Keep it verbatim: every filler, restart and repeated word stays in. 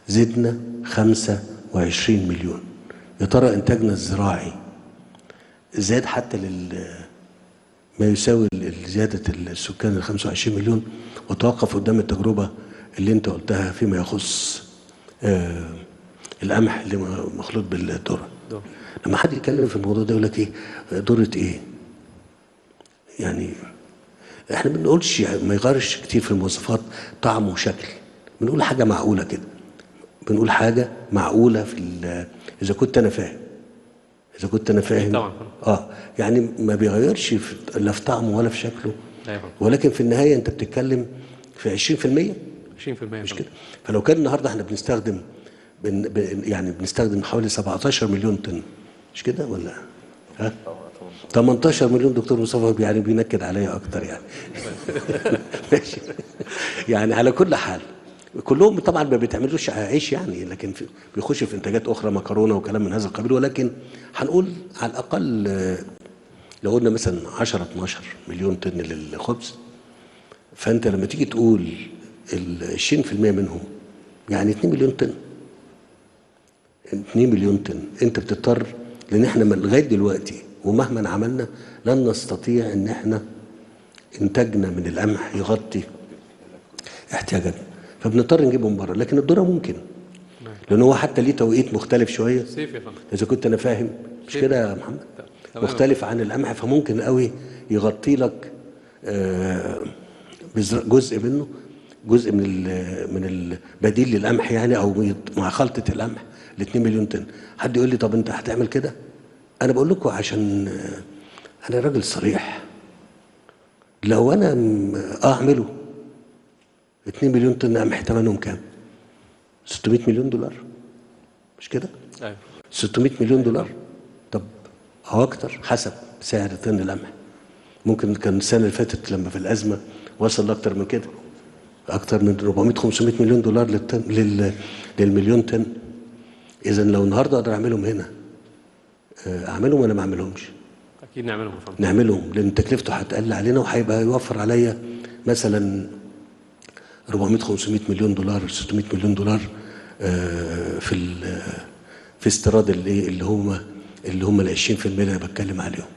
زدنا خمسة وعشرين مليون. يا ترى انتاجنا الزراعي زاد حتى لل ما يساوي زياده السكان ال خمسة وعشرين مليون، وتوقف قدام التجربه اللي انت قلتها فيما يخص آه القمح اللي مخلوط بالذره. لما حد يتكلم في الموضوع ده يقول لك ايه ذره ايه؟ يعني احنا ما بنقولش ما يغيرش كتير في المواصفات طعم وشكل، بنقول حاجه معقوله كده، بنقول حاجه معقوله في اذا كنت انا فاهم اذا كنت انا فاهم طبعا اه يعني ما بيغيرش في لا في طعمه ولا في شكله، ولكن في النهايه انت بتتكلم في عشرين في المية عشرين في المية مش كده؟ فلو كان النهارده احنا بنستخدم بن بن يعني بنستخدم حوالي سبعتاشر مليون طن، مش كده ولا ها؟ تمنتاشر مليون. دكتور مصطفى يعني بينكد عليا اكتر يعني. ماشي. يعني على كل حال كلهم طبعا ما بيتعملوش عيش يعني، لكن في بيخشوا في انتاجات اخرى، مكرونه وكلام من هذا القبيل، ولكن هنقول على الاقل لو قلنا مثلا عشرة اتناشر مليون طن للخبز، فانت لما تيجي تقول ال عشرين في المية منهم يعني اتنين مليون طن، اتنين مليون طن انت بتضطر، لان احنا لغايه دلوقتي ومهما عملنا لن نستطيع ان احنا انتاجنا من القمح يغطي احتياجاتنا، فبنضطر نجيبه من بره. لكن الذره ممكن، لان هو حتى ليه توقيت مختلف شويه، صيف يا فندم اذا كنت انا فاهم مش كده يا محمد؟ مختلف عن القمح، فممكن قوي يغطي لك جزء منه، جزء من من البديل للقمح يعني، او مع خلطه القمح ل اتنين مليون طن. حد يقول لي طب انت هتعمل كده؟ انا بقول لكم عشان انا راجل صريح، لو انا اعمله اتنين مليون طن قمح ثمنهم كام؟ ستمية مليون دولار، مش كده؟ ايوه ستمية مليون دولار. طب او اكتر حسب سعر طن القمح. ممكن كان السنه اللي فاتت لما في الازمه وصل لاكتر من كده، اكتر من أربعمية خمسمية مليون دولار للطن لل للمليون طن. اذا لو النهارده اقدر اعملهم هنا اعملهم ولا ما اعملهمش؟ اكيد نعملهم يا فندم. نعملهم، لان تكلفته هتقل علينا وهيبقى يوفر عليا مثلا أربعمية خمسمية مليون دولار، ستمية مليون دولار في في استيراد اللي اللي هم اللي هم ال عشرين في المية اللي انا بتكلم عليهم.